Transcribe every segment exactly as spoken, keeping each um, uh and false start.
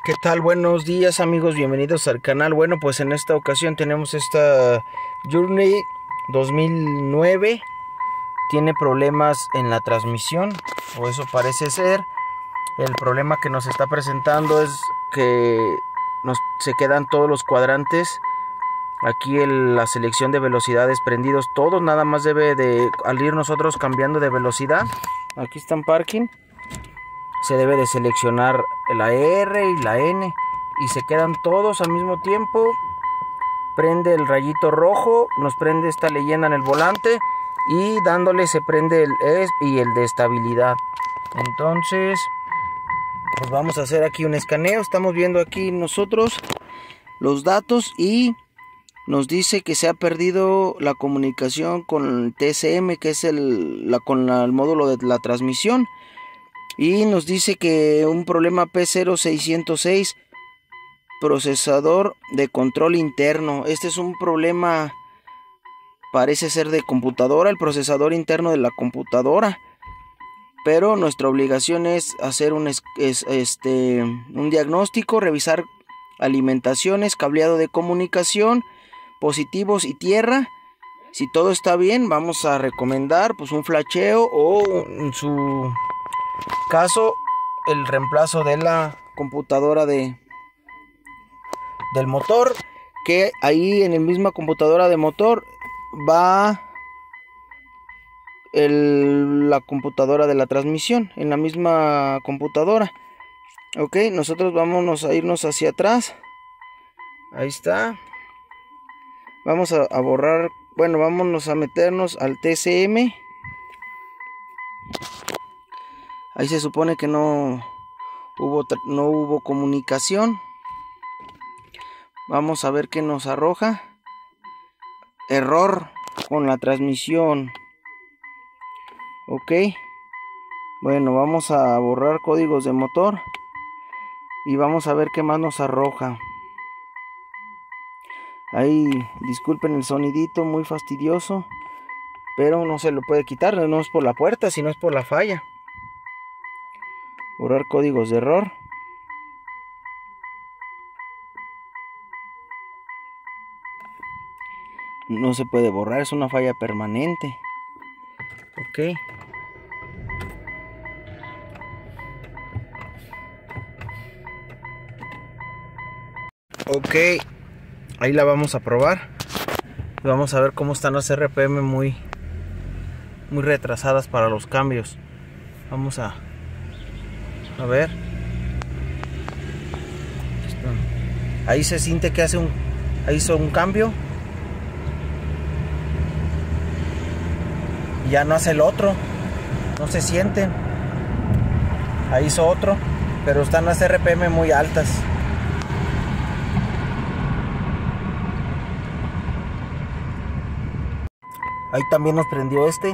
¿Qué tal? Buenos días amigos, bienvenidos al canal. Bueno, pues en esta ocasión tenemos esta Journey dos mil nueve. Tiene problemas en la transmisión, o eso parece ser. El problema que nos está presentando es que nos, se quedan todos los cuadrantes. Aquí el, la selección de velocidades prendidos todos, nada más debe de, al ir nosotros cambiando de velocidad, aquí está en parking, se debe de seleccionar la R y la N y se quedan todos al mismo tiempo. Prende el rayito rojo, nos prende esta leyenda en el volante y dándole se prende el E S P y el de estabilidad. Entonces pues vamos a hacer aquí un escaneo. Estamos viendo aquí nosotros los datos y nos dice que se ha perdido la comunicación con el T S M, que es el, la, con la, el módulo de la transmisión. Y nos dice que un problema P cero seiscientos seis, procesador de control interno. Este es un problema, parece ser de computadora, el procesador interno de la computadora. Pero nuestra obligación es hacer un, es, este, un diagnóstico, revisar alimentaciones, cableado de comunicación, positivos y tierra. Si todo está bien, vamos a recomendar pues un flasheo o en su caso el reemplazo de la computadora de del motor, que ahí en la misma computadora de motor va el, la computadora de la transmisión, en la misma computadora. Ok, nosotros vámonos a irnos hacia atrás. Ahí está. Vamos a, a borrar, bueno, vámonos a meternos al T S M. Ahí se supone que no hubo, no hubo comunicación. Vamos a ver qué nos arroja. Error con la transmisión. Ok. Bueno, vamos a borrar códigos de motor. Y vamos a ver qué más nos arroja. Ahí, disculpen el sonidito, muy fastidioso. Pero no se lo puede quitar, no es por la puerta, sino es por la falla. Borrar códigos de error. No se puede borrar, es una falla permanente. Ok. Ok. Ahí la vamos a probar. Vamos a ver cómo están las R P M muy, muy retrasadas para los cambios. Vamos a, a ver. Ahí se siente que hace un, ahí hizo un cambio. Y ya no hace el otro. No se sienten. Ahí hizo otro. Pero están las R P M muy altas. Ahí también nos prendió este.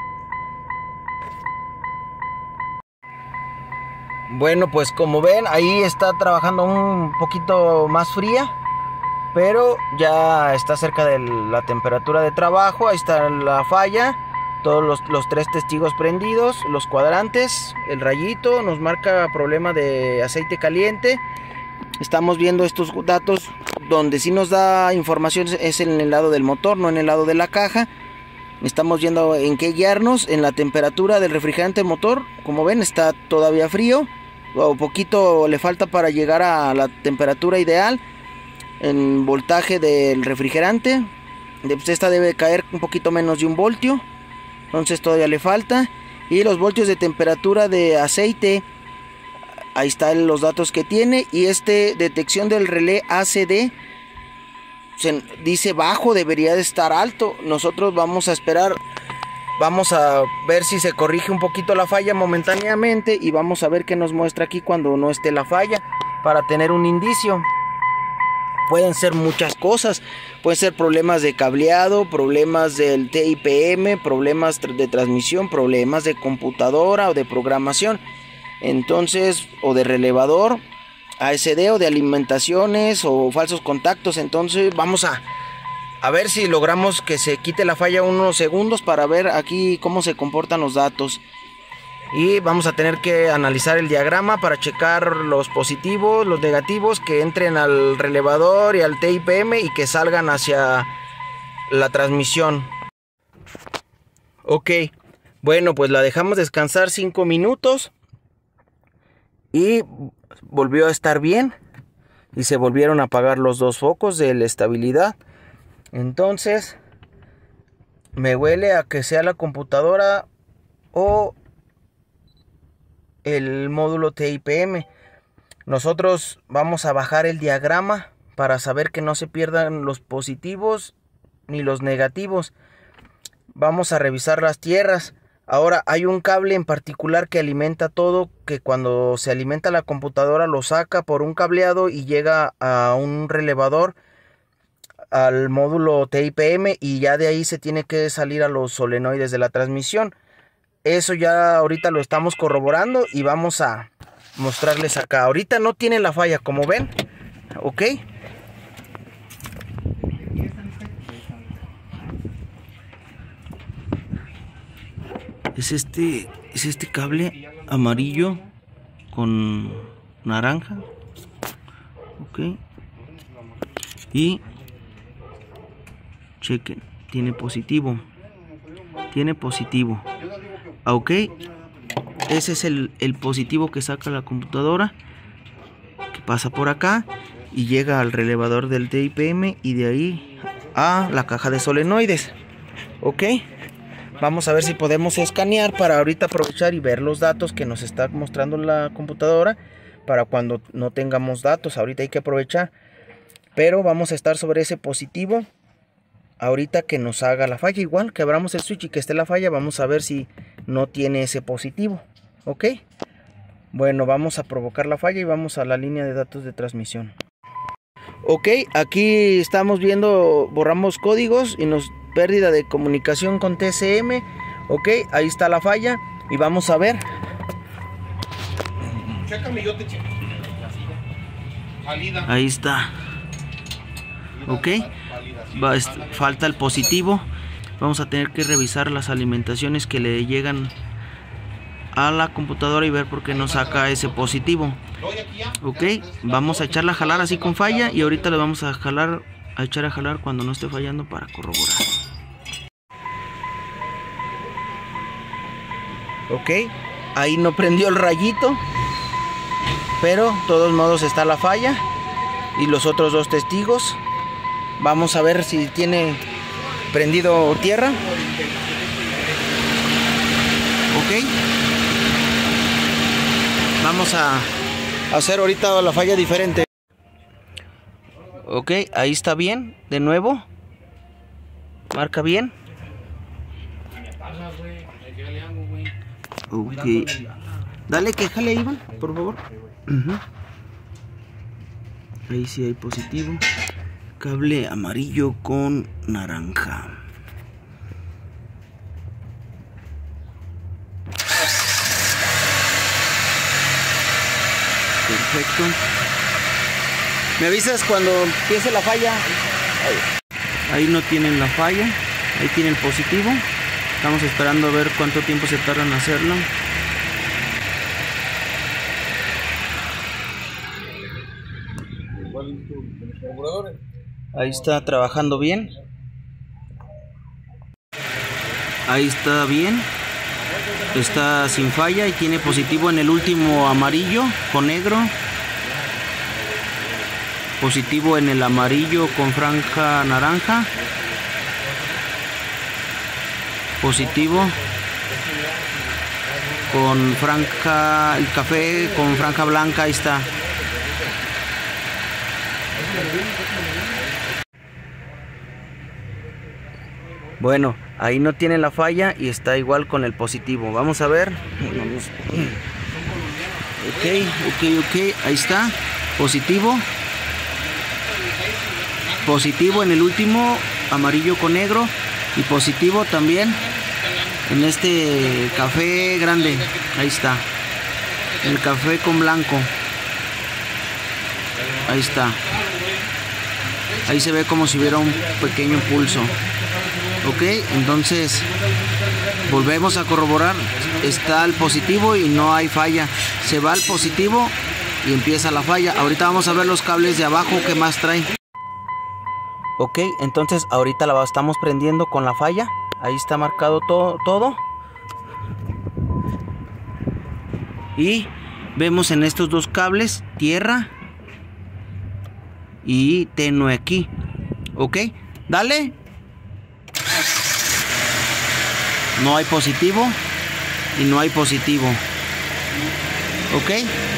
Bueno, pues como ven, ahí está trabajando un poquito más fría, pero ya está cerca de la temperatura de trabajo. Ahí está la falla. Todos los, los tres testigos prendidos, los cuadrantes, el rayito nos marca problema de aceite caliente. Estamos viendo estos datos donde sí nos da información es en el lado del motor, no en el lado de la caja. Estamos viendo en qué guiarnos. En la temperatura del refrigerante motor, como ven, está todavía frío, o poquito le falta para llegar a la temperatura ideal. En voltaje del refrigerante, pues esta debe caer un poquito menos de un voltio, entonces todavía le falta. Y los voltios de temperatura de aceite, ahí están los datos que tiene. Y este detección del relé A C D se dice bajo, debería de estar alto. Nosotros vamos a esperar, vamos a ver si se corrige un poquito la falla momentáneamente y vamos a ver qué nos muestra aquí cuando no esté la falla, para tener un indicio. Pueden ser muchas cosas, pueden ser problemas de cableado, problemas del T I P M, problemas de transmisión, problemas de computadora o de programación, entonces, o de relevador A S D o de alimentaciones o falsos contactos. Entonces vamos a, a ver si logramos que se quite la falla unos segundos para ver aquí cómo se comportan los datos. y vamos a tener que analizar el diagrama para checar los positivos, los negativos que entren al relevador y al T I P M y que salgan hacia la transmisión. Ok, bueno, pues la dejamos descansar cinco minutos y volvió a estar bien y se volvieron a apagar los dos focos de la estabilidad. Entonces me huele a que sea la computadora o el módulo T I P M. Nosotros vamos a bajar el diagrama para saber que no se pierdan los positivos ni los negativos. Vamos a revisar las tierras. Ahora hay un cable en particular que alimenta todo, que cuando se alimenta la computadora lo saca por un cableado y llega a un relevador, al módulo T I P M, y ya de ahí se tiene que salir a los solenoides de la transmisión. Eso ya ahorita lo estamos corroborando y vamos a mostrarles acá. Ahorita no tiene la falla, como ven. Ok. Es este, es este cable amarillo con naranja. Ok. Y chequen, tiene positivo. Tiene positivo. Ok. Ese es el, el positivo que saca la computadora, que pasa por acá y llega al relevador del T I P M y de ahí a la caja de solenoides. Ok. Vamos a ver si podemos escanear para ahorita aprovechar y ver los datos que nos está mostrando la computadora para cuando no tengamos datos. Ahorita hay que aprovechar, pero vamos a estar sobre ese positivo ahorita que nos haga la falla. Igual que abramos el switch y que esté la falla, vamos a ver si no tiene ese positivo. Ok. Bueno, vamos a provocar la falla y vamos a la línea de datos de transmisión. Ok, aquí estamos viendo, borramos códigos y nos pérdida de comunicación con T C M. Ok, ahí está la falla y vamos a ver. Chécame, yo te checo. Ahí está. Ok, Va, es, falta el positivo. Vamos a tener que revisar las alimentaciones que le llegan a la computadora y ver por qué no saca ese positivo. Ok, vamos a echarla a jalar así con falla y ahorita le vamos a jalar, a echar a jalar cuando no esté fallando para corroborar. Ok, ahí no prendió el rayito, pero de todos modos está la falla y los otros dos testigos. Vamos a ver si tiene prendido tierra. Ok, vamos a hacer ahorita la falla diferente. Ok, ahí está bien, de nuevo. Marca bien. Ok, dale que jale, Iván, por favor. Uh-huh. Ahí sí hay positivo. Cable amarillo con naranja. Perfecto. Me avisas cuando empiece la falla. Ahí no tienen la falla. Ahí tienen positivo. Estamos esperando a ver cuánto tiempo se tardan en hacerlo. Ahí está trabajando bien. Ahí está bien. Está sin falla y tiene positivo en el último amarillo con negro. Positivo en el amarillo con franja naranja. Positivo con franja, el café con franja blanca, ahí está. Bueno, ahí no tiene la falla y está igual con el positivo. Vamos a ver. Ok, ok, ok, ahí está. Positivo. Positivo en el último, amarillo con negro. Y positivo también en este café grande. Ahí está. El café con blanco. Ahí está. Ahí se ve como si hubiera un pequeño pulso. Ok, entonces Volvemos a corroborar, está el positivo y no hay falla. Se va el positivo y empieza la falla. Ahorita vamos a ver los cables de abajo que más trae. Ok, entonces ahorita la estamos prendiendo con la falla. Ahí está marcado todo, todo. Y vemos en estos dos cables tierra y tenue aquí. Ok, dale. No hay positivo y no hay positivo. Ok.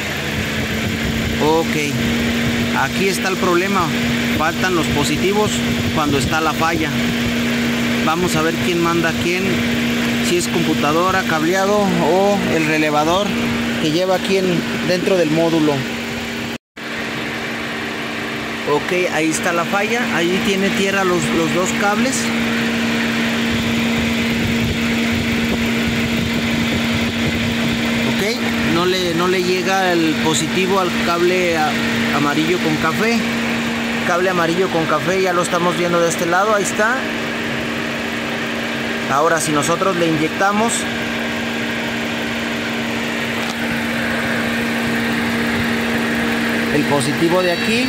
Ok. Aquí está el problema. Faltan los positivos cuando está la falla. Vamos a ver quién manda a quién. Si es computadora, cableado o el relevador que lleva aquí en, dentro del módulo. Ok, ahí está la falla. Ahí tiene tierra los, los dos cables. Ok, no le, no le llega el positivo al cable a, amarillo con café. Cable amarillo con café, ya lo estamos viendo de este lado. Ahí está. Ahora si nosotros le inyectamos el positivo de aquí,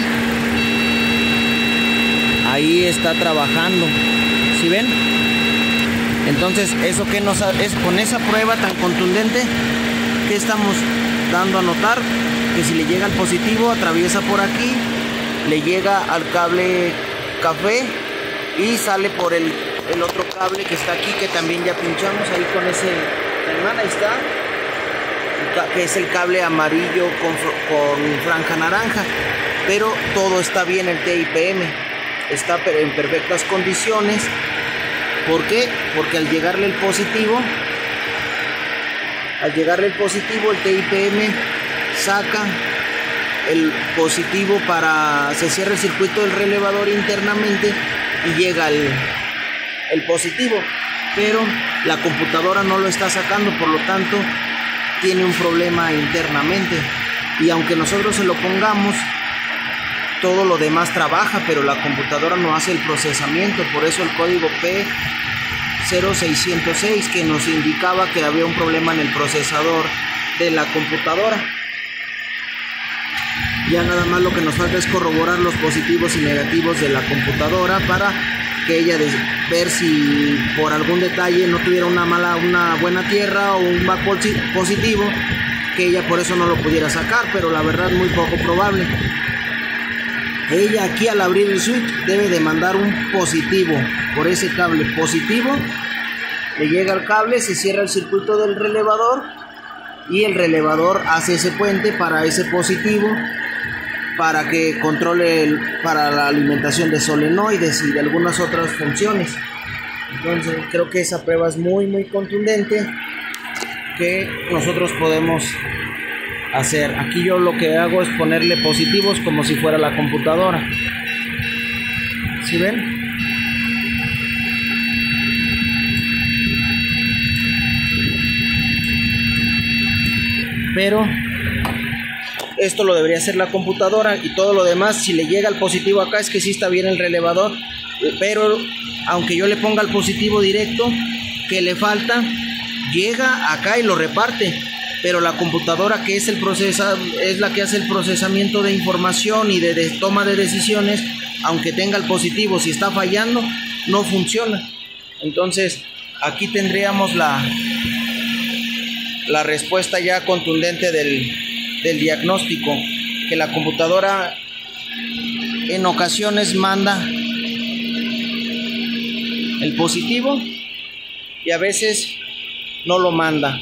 ahí está trabajando. ¿Sí ven? Entonces, eso que nos es con esa prueba tan contundente que estamos dando a notar que si le llega el positivo, atraviesa por aquí, le llega al cable café y sale por el, el otro cable que está aquí, que también ya pinchamos ahí con ese hermano. Ahí está, que es el cable amarillo con, con franja naranja. Pero todo está bien, el T I P M está en perfectas condiciones. ¿Por qué? Porque al llegarle el positivo, al llegarle el positivo, el T I P M saca el positivo para, se cierra el circuito del relevador internamente y llega el, el positivo, pero la computadora no lo está sacando, por lo tanto tiene un problema internamente. Y aunque nosotros se lo pongamos, todo lo demás trabaja, pero la computadora no hace el procesamiento. Por eso el código P cero seiscientos seis, que nos indicaba que había un problema en el procesador de la computadora. Ya nada más lo que nos falta es corroborar los positivos y negativos de la computadora para que ella ver si por algún detalle no tuviera una mala, una buena tierra o un back positivo, que ella por eso no lo pudiera sacar, pero la verdad muy poco probable. Ella aquí al abrir el switch debe de mandar un positivo por ese cable positivo, le llega el cable, se cierra el circuito del relevador y el relevador hace ese puente para ese positivo, para que controle el, para la alimentación de solenoides y de algunas otras funciones. Entonces creo que esa prueba es muy muy contundente, que nosotros podemos hacer. Aquí yo lo que hago es ponerle positivos como si fuera la computadora. ¿Sí ven? Pero esto lo debería hacer la computadora, y todo lo demás, si le llega el positivo acá, es que sí está bien el relevador. Pero aunque yo le ponga el positivo directo, que le falta, llega acá y lo reparte. Pero la computadora, que es el procesa, es la que hace el procesamiento de información y de, de toma de decisiones, aunque tenga el positivo, si está fallando, no funciona. Entonces aquí tendríamos la, la respuesta ya contundente del, del diagnóstico, que la computadora en ocasiones manda el positivo y a veces no lo manda.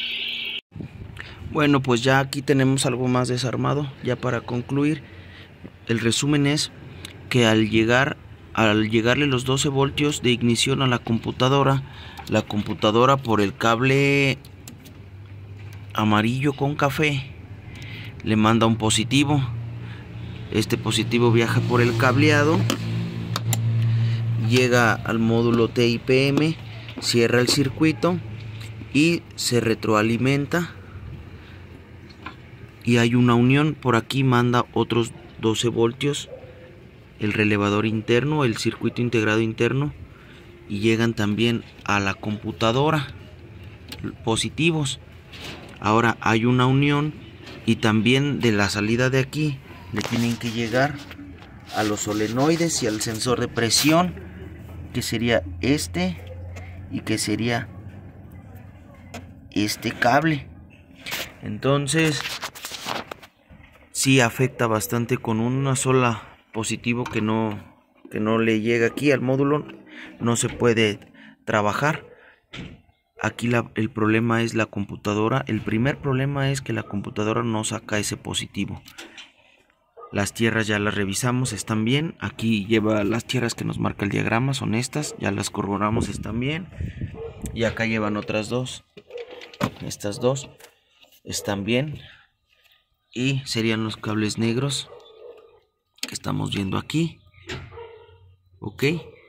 Bueno, pues ya aquí tenemos algo más desarmado. Ya para concluir, el resumen es que al llegar al llegarle los doce voltios de ignición a la computadora, la computadora por el cable amarillo con café le manda un positivo. Este positivo viaja por el cableado, llega al módulo T I P M, cierra el circuito y se retroalimenta. Y hay una unión, por aquí manda otros doce voltios el relevador interno, el circuito integrado interno, y llegan también a la computadora. positivos. Ahora hay una unión y también de la salida de aquí le tienen que llegar a los solenoides y al sensor de presión, que sería este y que sería este cable. Entonces sí afecta bastante. Con una sola positivo que no que no le llega aquí al módulo, no se puede trabajar. Aquí la, el problema es la computadora. El primer problema es que la computadora no saca ese positivo. Las tierras ya las revisamos, están bien. Aquí lleva las tierras que nos marca el diagrama, son estas, ya las corroboramos, están bien. Y acá llevan otras dos. Estas dos están bien. Y serían los cables negros que estamos viendo aquí. Ok.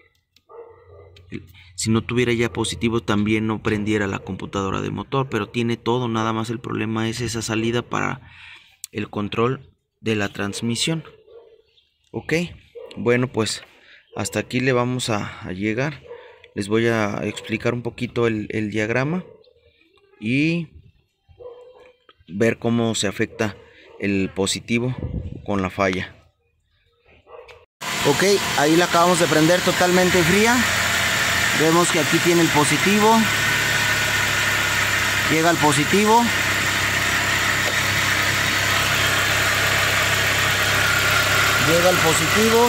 Si no tuviera ya positivo, también no prendiera la computadora de motor, pero tiene todo. Nada más el problema es esa salida para el control de la transmisión. Ok, bueno, pues hasta aquí le vamos a, a llegar. Les voy a explicar un poquito el, el diagrama y ver cómo se afecta el positivo con la falla. Ok, ahí la acabamos de prender totalmente fría. Vemos que aquí tiene el positivo. Llega el positivo. Llega el positivo.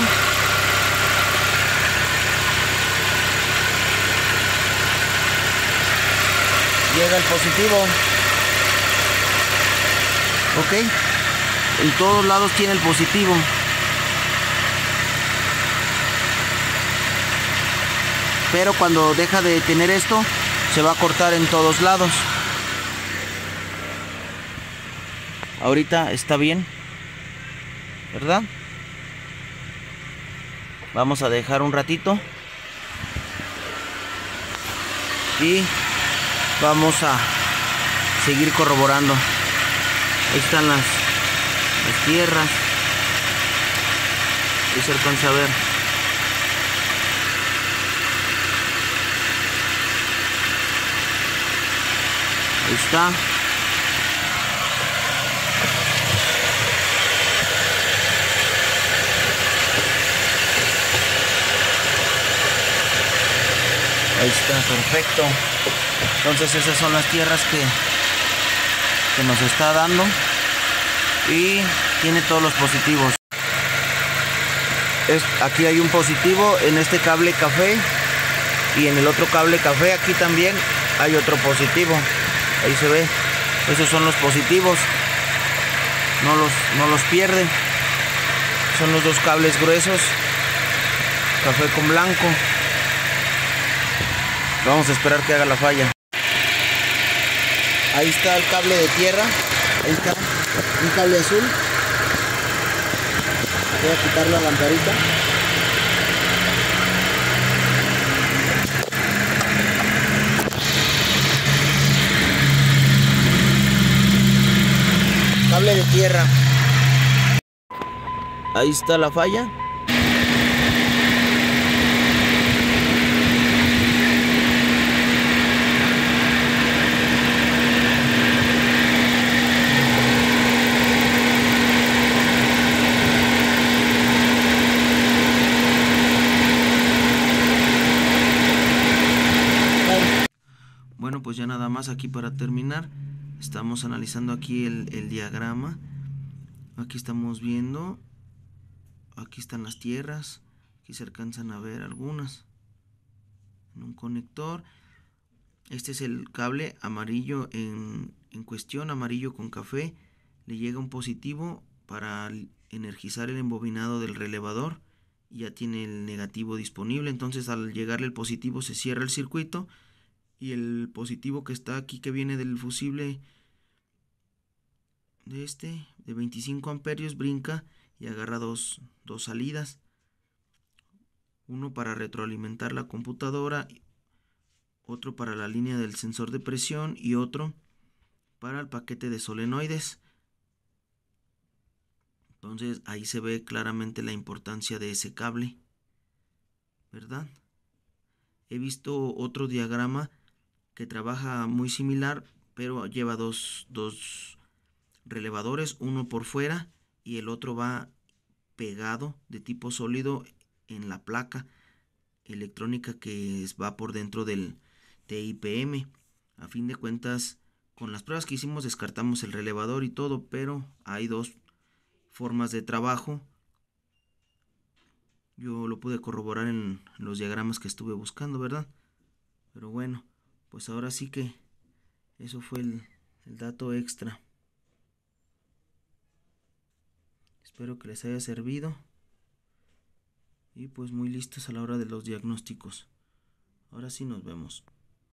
Llega el positivo. Ok. En todos lados tiene el positivo. Pero cuando deja de tener esto, se va a cortar en todos lados. Ahorita está bien, ¿verdad? Vamos a dejar un ratito y vamos a seguir corroborando. Ahí están las, las tierras. Ahí se alcanza a ver. Ahí está. Ahí está, perfecto. Entonces esas son las tierras que, que nos está dando. Y tiene todos los positivos. Es, aquí hay un positivo en este cable café. Y en el otro cable café aquí también hay otro positivo. Ahí se ve. Esos son los positivos. No los, no los pierde. Son los dos cables gruesos. Café con blanco. Vamos a esperar que haga la falla. Ahí está el cable de tierra. Ahí está. Un cable azul. Voy a quitar la lamparita. Cable de tierra. Ahí está la falla. Bueno, pues ya nada más aquí para terminar. Estamos analizando aquí el, el diagrama. Aquí estamos viendo. Aquí están las tierras. Aquí se alcanzan a ver algunas. En un conector. Este es el cable amarillo en, en cuestión, amarillo con café. Le llega un positivo para energizar el embobinado del relevador. Ya tiene el negativo disponible. Entonces al llegarle el positivo se cierra el circuito. Y el positivo que está aquí, que viene del fusible de este, de veinticinco amperios, brinca y agarra dos, dos salidas. Uno para retroalimentar la computadora, otro para la línea del sensor de presión y otro para el paquete de solenoides. Entonces ahí se ve claramente la importancia de ese cable, ¿verdad? He visto otro diagrama que trabaja muy similar, pero lleva dos, dos relevadores, uno por fuera y el otro va pegado de tipo sólido en la placa electrónica que va por dentro del T I P M. A fin de cuentas, con las pruebas que hicimos descartamos el relevador y todo, pero hay dos formas de trabajo. Yo lo pude corroborar en los diagramas que estuve buscando, ¿verdad? Pero bueno, pues ahora sí que eso fue el, el dato extra. Espero que les haya servido. Y pues muy listos a la hora de los diagnósticos. Ahora sí nos vemos.